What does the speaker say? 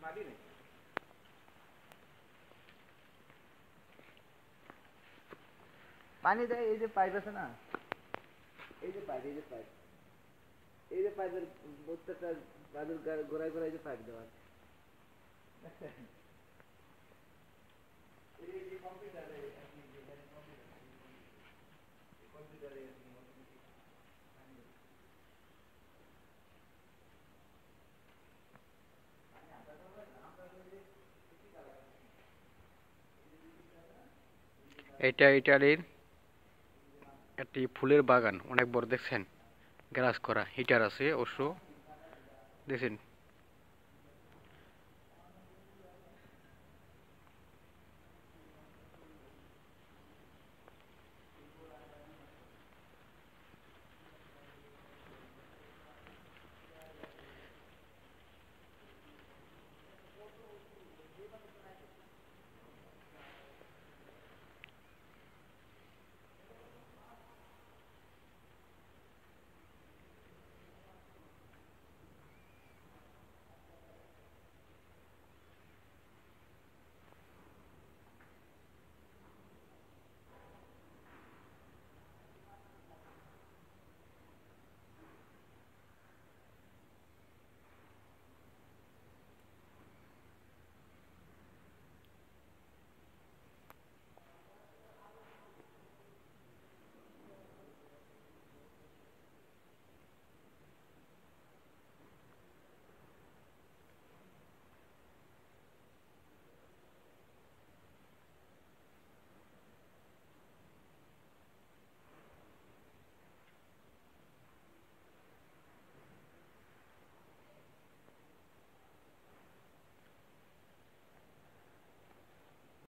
পানি দেয়, এই যে পাইপ আছে না, এই যে পাইপ, এই যে পাইপ, এই যে পাইপের প্রত্যেকটা পাইপের গোড়ায় গোড়ায় যে পাইপ দেওয়া আছে। এটা ইটালির একটি ফুলের বাগান, অনেক বড়, দেখছেন? গ্লাস করা, হিটার আছে অবশ্য, দেখছেন?